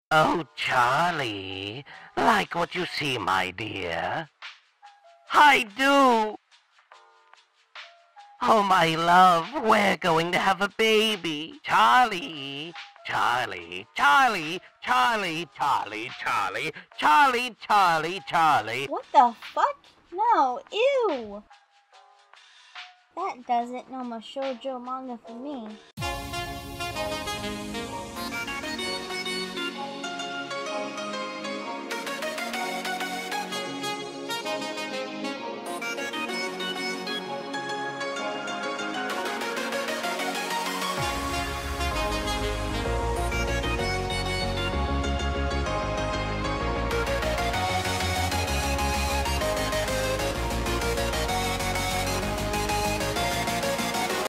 Oh, Charlie, like what you see, my dear? I do! Oh, my love, we're going to have a baby. Charlie, Charlie, Charlie, Charlie, Charlie, Charlie, Charlie, Charlie, Charlie. What the fuck? No, ew! That does it. No more shoujo manga for me.